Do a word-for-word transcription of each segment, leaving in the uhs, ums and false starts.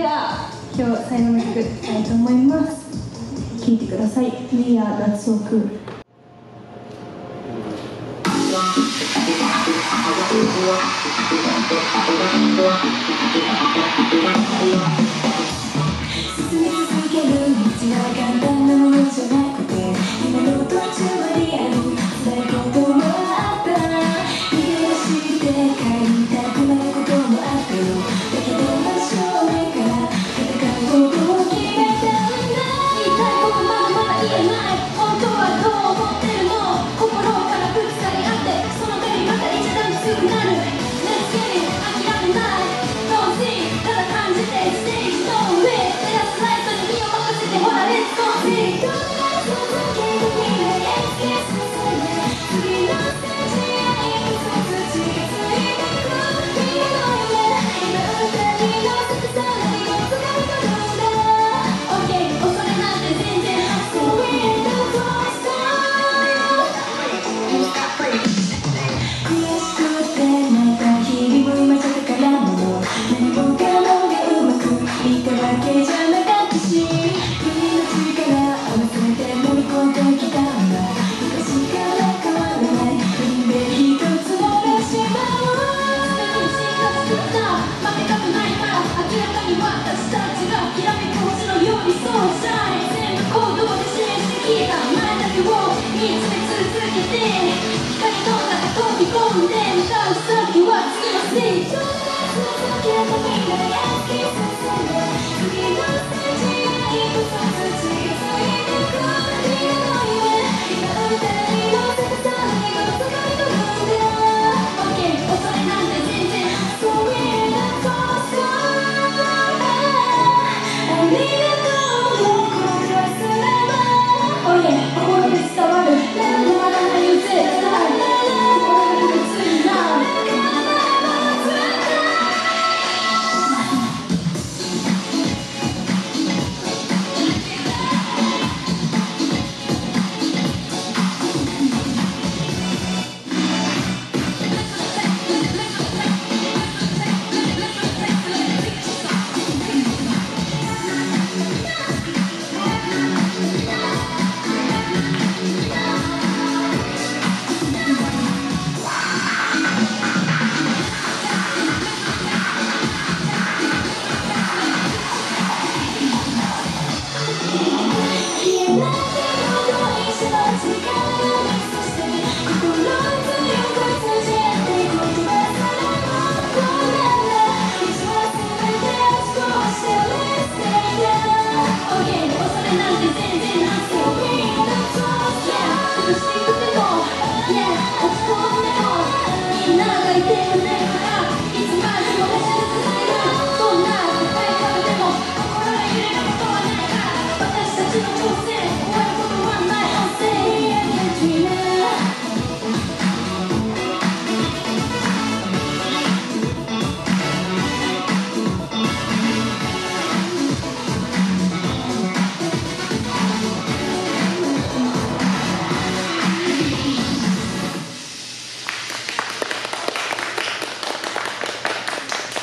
は今日最後の曲いきたいと思います。聴いてください。 We are That's So Cool。進み続ける道は簡単なものじゃなくて、今の途中まである辛いこともあった。逃げ出して帰りたくないこともあったよ。だけど真正面から戦うことを決めたんだ。言いたいことまだまだ言えない。本当はどう思ってるの。心からぶつかり合ってその手にばかりじゃダメすぐなる。Let's get it 諦めない。Don't see ただ感じてステージの上照らすライトに身を任せてほら Let's go see。 どんな続ける未来へ突き進め、次のステージへ一つ近づいてく。君の夢今あなたに乗せてさらにもつかみ取るんだ。 OK 恐れなんて全然発想 We ain't the voice now。 悔しくて泣いた日々も今じゃ宝物。何もかもがうまくいったわけじゃなかったし、君の力合わせて乗り越えてきたんだ。昔から変わらない運命一つ漏らしまう。進化作った負けたくないから明らかに私たちがきらめく星のようにそうシャイン。全部行動で示してきた前だけを見つめ続けて、光の中飛び込んで向かう先は次のステージ。続けた未来へ突き進め、次のステージへ一つずつ近づいてく。君の夢今あなたに乗せてさらにもつかみ取るんだ。 OK 恐れなんて全然発想 We ain't the first one。 ありがとうもうこれはすれば Oh yeah 心で伝わるまだ何を絶対心がついな。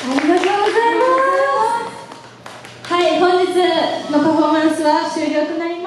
はい、本日のパフォーマンスは終了となります。